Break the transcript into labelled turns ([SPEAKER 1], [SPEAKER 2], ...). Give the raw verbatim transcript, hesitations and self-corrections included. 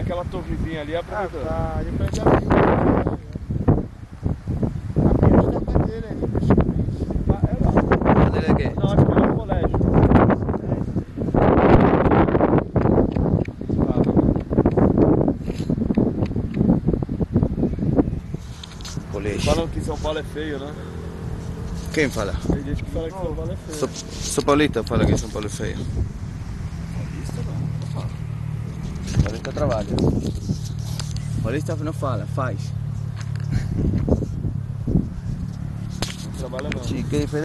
[SPEAKER 1] aquela torrezinha ali, aproveitou.
[SPEAKER 2] Ah, tá, depois já viu. A pista da madeira ali, praticamente.
[SPEAKER 1] Ah, é lá.
[SPEAKER 3] Madeira aqui.
[SPEAKER 1] Não, acho que era o colégio.
[SPEAKER 3] Colégio.
[SPEAKER 1] Falam que São Paulo é feio, né?
[SPEAKER 3] Quem fala?
[SPEAKER 1] Tem gente que fala que São Paulo é feio.
[SPEAKER 3] Sou, sou paulista, fala que São Paulo é feio.
[SPEAKER 1] Paulista não, não fala.
[SPEAKER 3] Paulista trabalha. Paulista não fala, faz.
[SPEAKER 1] Não trabalha não.
[SPEAKER 3] Sim, que diferença.